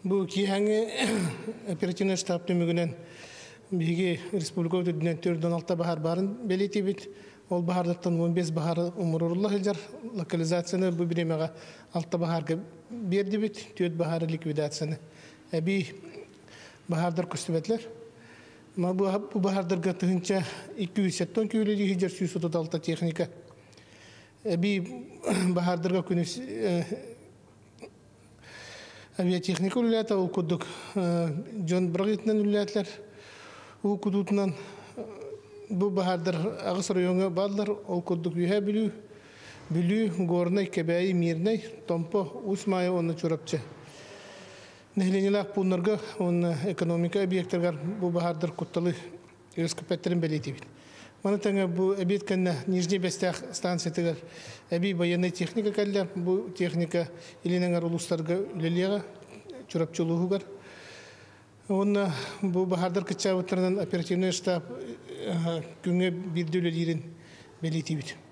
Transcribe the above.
Бу киһәңе оперативный штаб төмөгүнен биги республика өтүдүнөн 4-6 бахар барын белетибит. Ол бахардаттан 15 бахары умурулла хилжар локализацияны бу биремега 6 бахарга бердибит, 4 бахары ликвидацияны. Эби бахардар көстөбетлер. Ма бу бахардарга тыгынча 200 тонн күйлү хилжар 136 техника. Эби бахардарга күнүс авиатехника үләті ол күдік жон бірғетінен үләтілер. Ол күдітінен бұл бағардар ағыс районы бадылар ол күдік үйе білу, ғорнай, кәбәйі, мирнай, томпо, ұсмайы оны чұрапчы. Нәхленелік бұлнарға оны экономика объекттергар бұл бағардар күттілі өскіпеттерін бәлейті бейді. Маны таңа бұл әбеткенне Нижний Бестях станциятығар әбей военный техника кәлілер. Бұл техника елініңар ұлыстарға үлелеға чұрапчылығығар. Оны бұл бағардар күтчауыттарынан оперативный штаб күнге бірді үлелерін бәлейті бейді.